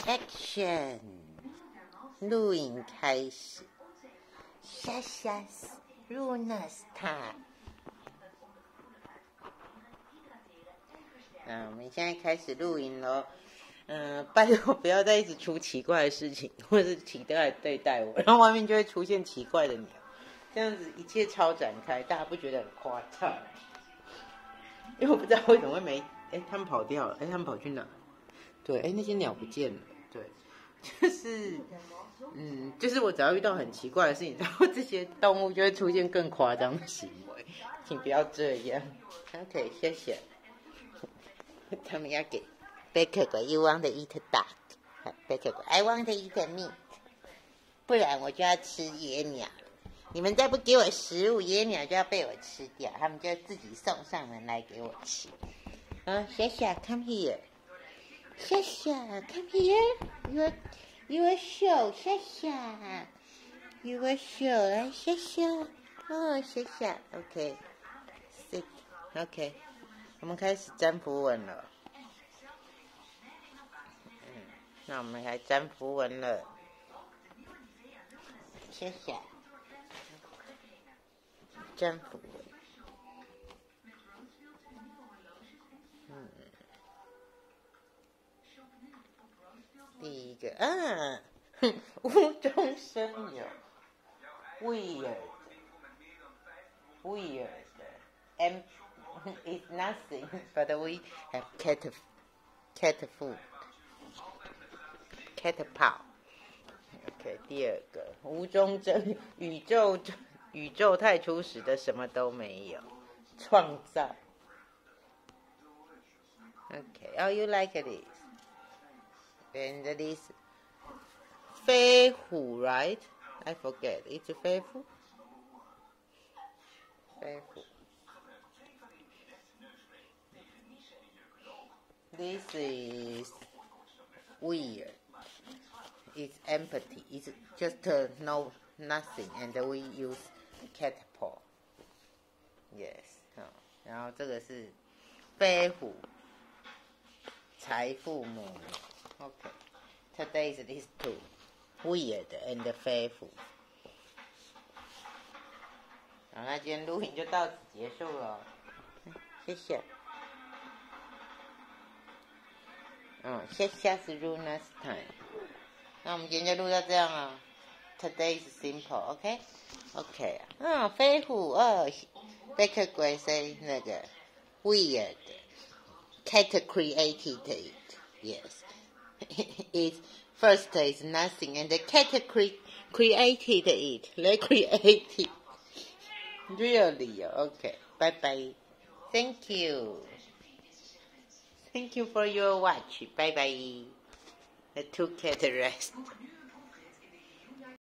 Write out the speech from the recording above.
Action！ 录影开始。莎莎 Luna's time。我们现在开始录影咯。拜托不要再一直出奇怪的事情，或者是奇怪的对待我，然后外面就会出现奇怪的鸟，这样子一切超展开，大家不觉得很夸张？因为我不知道为什么会没，他们跑掉了，他们跑去哪？对，那些鸟不见了，对，就是我只要遇到很奇怪的事情，然后这些动物就会出现更夸张的行为，请不要这样。OK， 谢谢。他们要给贝克狗 ，You want to eat duck？ 贝克狗 ，I want to eat meat。不然我就要吃野鸟了。你们再不给我食物，野鸟就要被我吃掉，他们就自己送上门来给我吃。小小 ，come here。小小 ，come here。Your show， 小小 ，Your show， 来小小，小小 ，OK，sit，OK，我们开始占符文了。那我们来占符文了。小小，占符文。第一个无中生有 ，weird，and it's nothing but we have cat food。OK， 第二个无中生宇宙太初始的什么都没有，创造。OK， you like this？And this 飞虎 right? I forget. It's 飞虎。This is weird. It's empty. It's just nothing. And we use cat paw. Yes. 然后这个是飞虎，财富母。Okay. Today is these two, weird and faithful. 好，那今天录影就到此结束了，谢谢。谢谢是 Luna's time。那我们今天就录到这样啊。Today is simple, OK? OK 飞虎Becker Gray say 那个 weird, cat created it, yes. First is nothing, and the cat created it. They created. Really? Okay. Bye bye. Thank you. Thank you for your watch. Bye bye. The two cat rest.